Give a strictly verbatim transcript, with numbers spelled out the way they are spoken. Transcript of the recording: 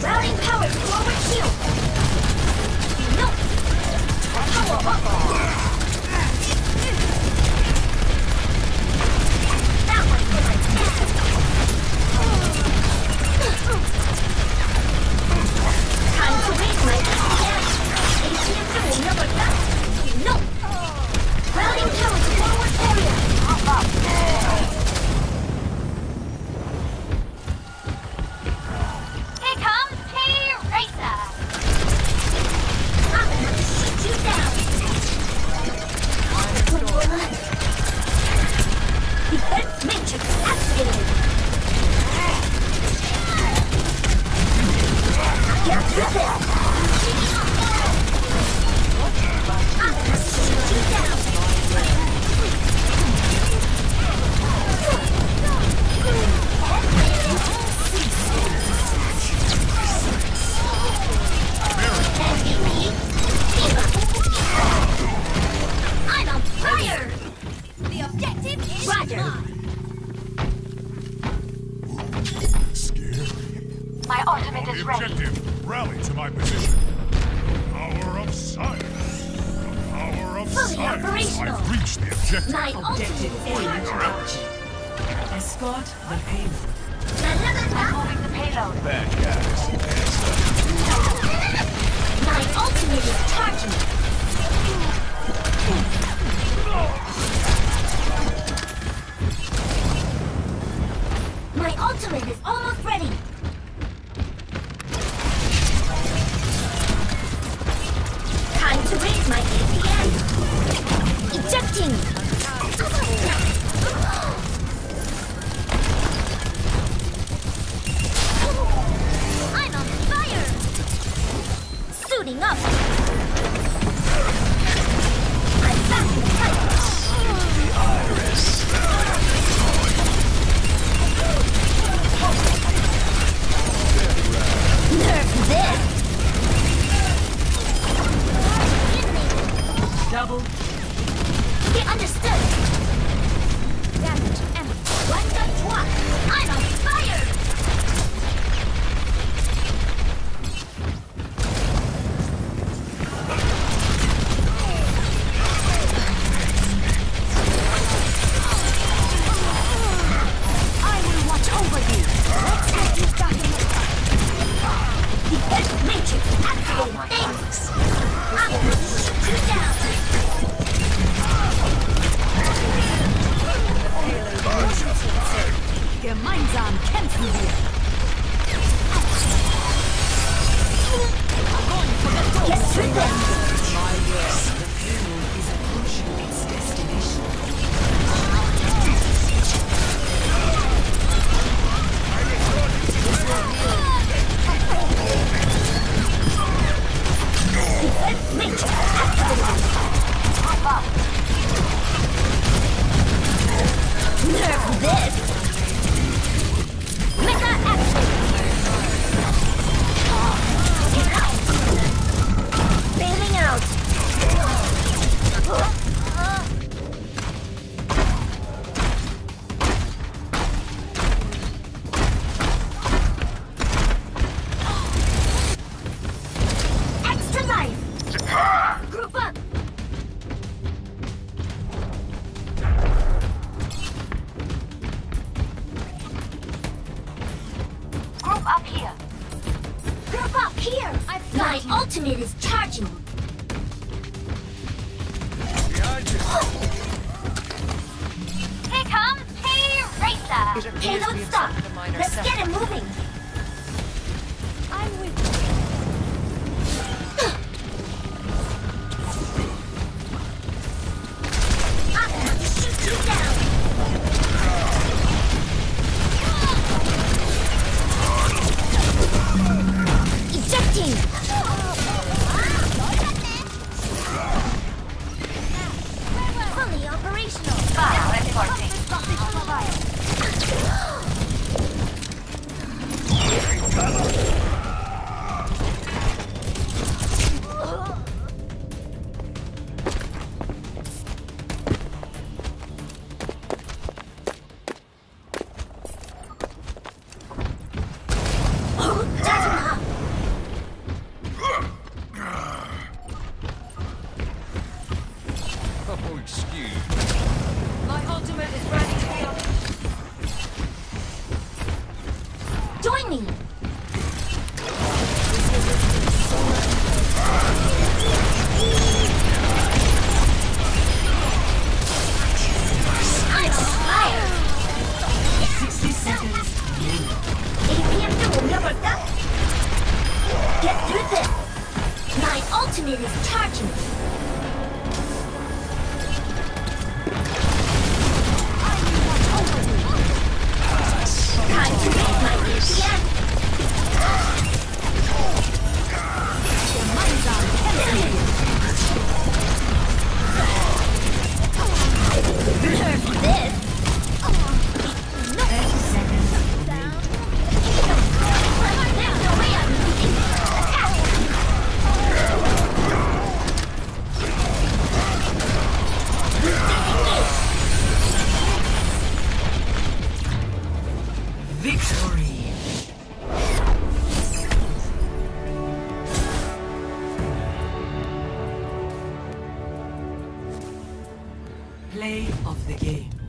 Routing power to forward shield. No. Power up. That one was a test. Time to raise my A T M doing another test. No. Routing power to forward area. Here comes T-Racer. I'm gonna have to shoot you down. Defense matrix activated. Get through this. I'm gonna shoot you down. I'm on fire! The objective is Roger. Scary. My ultimate On is the ready. objective, rally to my position. Power of science. The power of Fully science. operational. I've reached the objective. My ultimate is ready. Escort the payload. I'm moving the payload. Bad guys. My ultimate is charging. My ultimate is almost ready. Time to raise my A P M. Ejecting. I'm on fire. Suiting up. I'm back in fight. The iris. Nerf this. Double. Get understood. Damage and one gun twat. I'm on fire. I will watch over you. Let's get you started. Defense matrix activated. Thanks. I'm gonna shoot you down. Gemeinsam kämpfen wir. Get through them. My work. The payload is approaching its destination. Defense matrix activated. Pop up. Nerf this. Mecha action. Get out. Bailing out. Extra life. Group up. Group up here. Group up here. I've My ultimate is charging. Here comes T-Racer. Payload stop. Let's get it moving. I'm with you. I'm gonna have to shoot you down. Ejecting. Fully operational. Fire reporting. Get through this! My ultimate is charging! Time to make my A P M! Your mind's on everything! Nerf this! thirty seconds. There's no way I'm losing! Attack! Victory! Play of the game.